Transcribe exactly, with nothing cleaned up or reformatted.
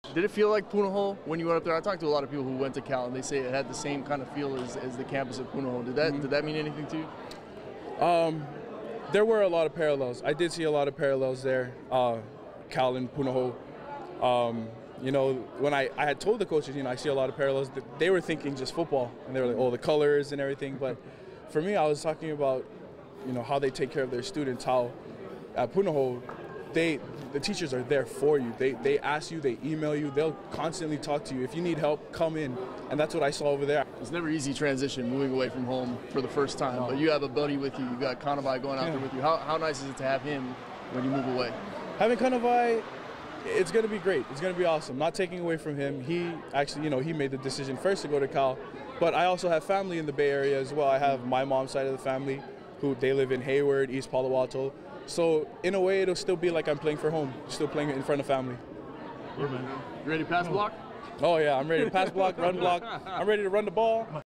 Did it feel like Punahou when you went up there? I talked to a lot of people who went to Cal, and they say it had the same kind of feel as, as the campus at Punahou. Did that, mm-hmm. did that mean anything to you? Um, there were a lot of parallels. I did see a lot of parallels there, uh, Cal and Punahou. Um, you know, when I, I had told the coaches, you know, I see a lot of parallels, they were thinking just football, and they were like, oh, the colors and everything. But for me, I was talking about, you know, how they take care of their students, how at Punahou, they, the teachers are there for you. They, they ask you, they email you, they'll constantly talk to you. If you need help, come in. And that's what I saw over there. It's never easy transition, moving away from home for the first time. No. But you have a buddy with you. You got Punahou going out yeah. there with you. How, how nice is it to have him when you move away? Having Punahou, it's going to be great. It's going to be awesome. Not taking away from him. He actually, you know, he made the decision first to go to Cal. But I also have family in the Bay Area as well. I have my mom's side of the family, who they live in Hayward, East Palo Alto. So in a way, it'll still be like I'm playing for home, still playing in front of family. You ready to pass block? Oh yeah, I'm ready to pass block, run block. I'm ready to run the ball.